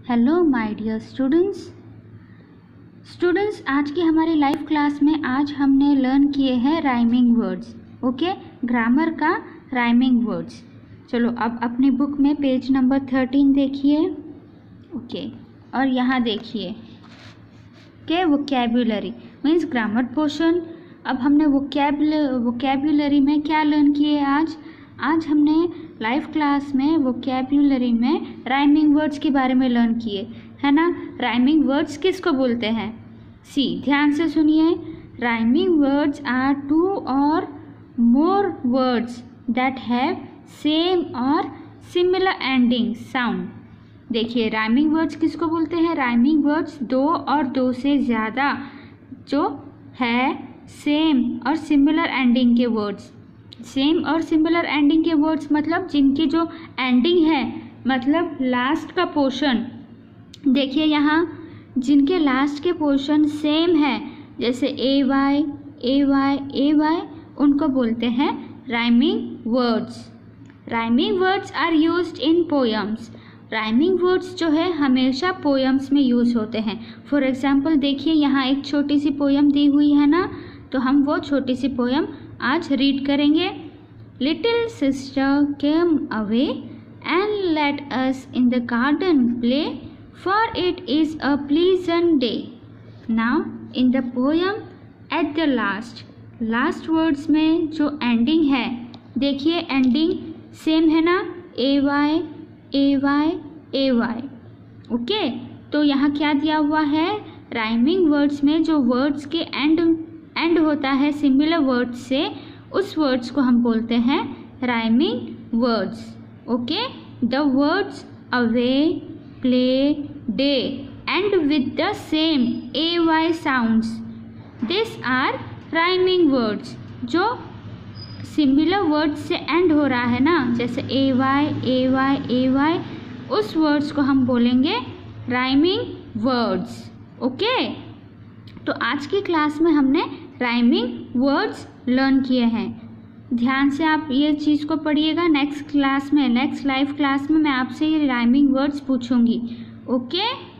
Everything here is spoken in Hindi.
हेलो माय डियर स्टूडेंट्स, आज की हमारी लाइव क्लास में आज हमने लर्न किए हैं राइमिंग वर्ड्स। ओके, ग्रामर का राइमिंग वर्ड्स। चलो अब अपनी बुक में पेज नंबर 13 देखिए। ओके, और यहाँ देखिए के वोकैब्युलरी मीन्स ग्रामर पोर्शन। अब हमने वोकैब्युलरी में क्या लर्न किए आज हमने लाइव क्लास में वोकैब्युलरी में राइमिंग वर्ड्स के बारे में लर्न किए, है ना। राइमिंग वर्ड्स किसको बोलते हैं? ध्यान से सुनिए। Rhyming words are two or more words that have same और सिमिलर एंडिंग साउंड। देखिए, राइमिंग वर्ड्स किसको बोलते हैं? राइमिंग वर्ड्स दो और दो से ज़्यादा जो है सेम और सिमिलर एंडिंग के वर्ड्स। सेम और सिमिलर एंडिंग के वर्ड्स मतलब जिनकी जो एंडिंग है, मतलब लास्ट का पोर्शन। देखिए यहाँ जिनके लास्ट के पोर्शन सेम है, जैसे A Y A Y A Y, उनको बोलते हैं rhyming words. Rhyming words are used in poems. Rhyming words जो है हमेशा पोएम्स में यूज़ होते हैं। फॉर एग्जाम्पल देखिए, यहाँ एक छोटी सी पोएम दी हुई है ना, तो हम वो छोटी सी पोएम आज रीड करेंगे। Little sister came away and let us in the garden play, for it is a pleasant day. Now in the poem at the last words में जो एंडिंग है, देखिए एंडिंग सेम है ना, A Y A Y A Y. Okay, तो यहाँ क्या दिया हुआ है? राइमिंग वर्ड्स में जो वर्ड्स के एंड होता है सिमिलर वर्ड्स से, उस वर्ड्स को हम बोलते हैं rhyming words. Okay, the words away play day end with the same A Y sounds, this are rhyming words. जो सिमिलर वर्ड्स से एंड हो रहा है ना, जैसे A Y A Y A Y, उस वर्ड्स को हम बोलेंगे राइमिंग वर्ड्स। ओके, तो आज की क्लास में हमने राइमिंग वर्ड्स लर्न किए हैं। ध्यान से आप ये चीज़ को पढ़िएगा। नेक्स्ट लाइव क्लास में मैं आपसे ये राइमिंग वर्ड्स पूछूंगी। ओके।